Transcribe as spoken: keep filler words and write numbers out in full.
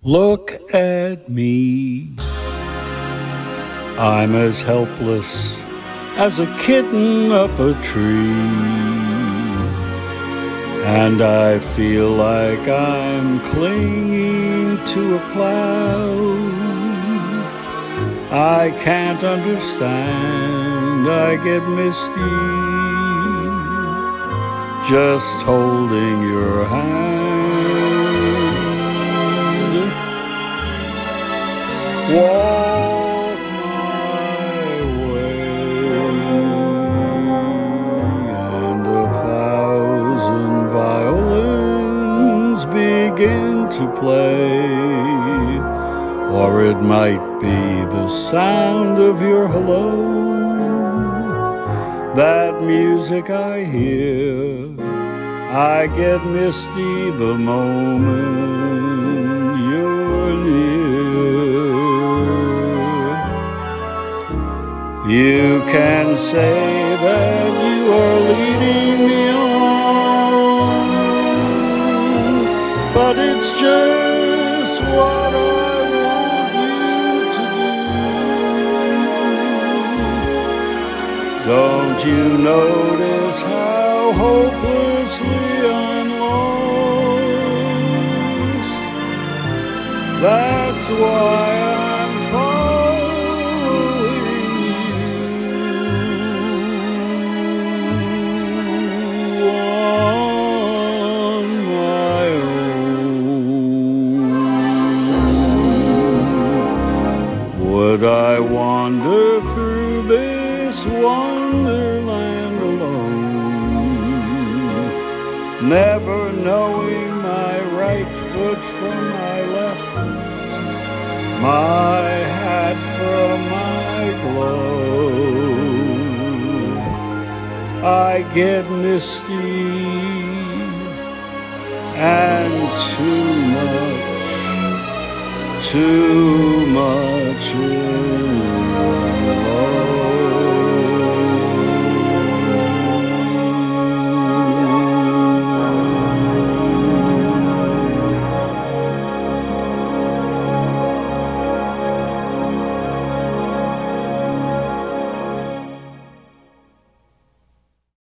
Look at me. I'm as helpless as a kitten up a tree, and I feel like I'm clinging to a cloud. I can't understand, I get misty just holding your hand. Walk my way, and a thousand violins begin to play, or it might be the sound of your hello, that music I hear. I get misty the moment you're near. You can say that you are leading me on, but it's just what I want you to do. Don't you notice how hopelessly I'm lost? That's why I'm following you on my own. Would I wander through this wonderland alone, never knowing my right foot from my left, my hat from my glove? I get misty, and too much, too much